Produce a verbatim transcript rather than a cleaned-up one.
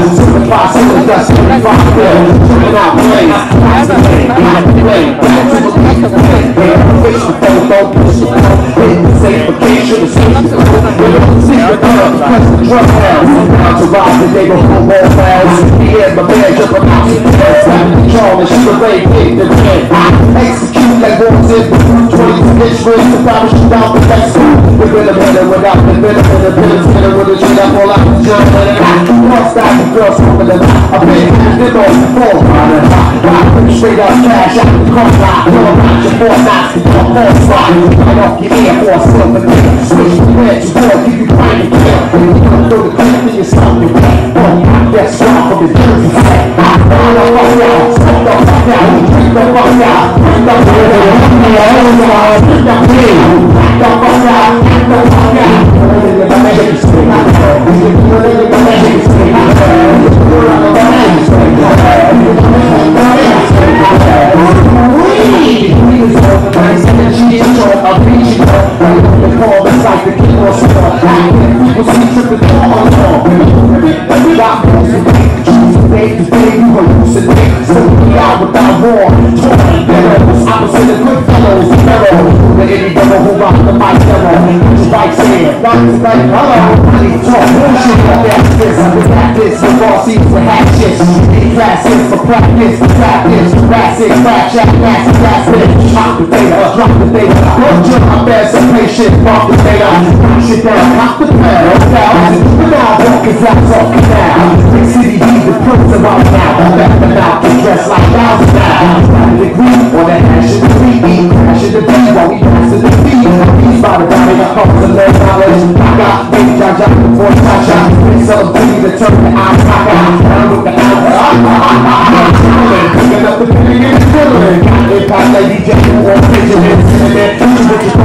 Certified silver dust, certified bill. Tripping out planes, pass the lane, got the plane. Back to the beat, elevation, photo, push the phone. Hit the safe-ification, the safe-ification. We're on the secret club, press the drum house. Entourage, the neighborhood more fouls. He had my man jumping out the bed. Rapping the charm and shoot a ray, hit the pen. Execute like boys in the twenty inch rings. The power shoot out the best. We're gonna hit it without the venom and the villains. Hit it with a chin up all out the jump. Cross that the girls over the line. I been acting on the floor. Riding straight up cash out the car line. You're around your four knots to your four spot. Right off your ear for a silver thing. Switch the red, your boy, give you prime and kill. You come through the clip and you stop your way. Boy, that's strong from the jersey set. Run the fuck out, stop the fuck out, drink the fuck out, drink the fuck out, drink the fuck out, drink the fuck out, drink the fuck out. The magic is straight out there. The magic is straight out there. The magic is straight out there. The magic is straight out there. We is over nice and she is short of beach. The call is like the king or star. People see tripping all on the wall. We got most of it. Today, today, we were hallucinate. So we out without war. Totally better. Opposite of good fellows. Pharaoh. With any devil who rock the mic terror. Just like saying, Doctor's like, hello. I need to talk bullshit. I got this, I got this. The raw seats with half shit. Need classes for practice. Practice. Classic, crack, chat, massive, classic. Drop the data, drop the data. Don't jump my best, some patient, drop the data. Shit down, pop the pedal. But now, walking flaps off the now. Big city, be the prince of our now. Back the mouth, get dressed like thousand now. Starting to agree, or the hash of the three E. Crash of the B, while we pass to the B. He's by the body, I come to learn knowledge. I got big judge out before the touch out. Bring some beauty to turn the eyes back out. Down with the eyes. Picking up the penny and the feeling. Got it, pop lady, J, who won't fidget it.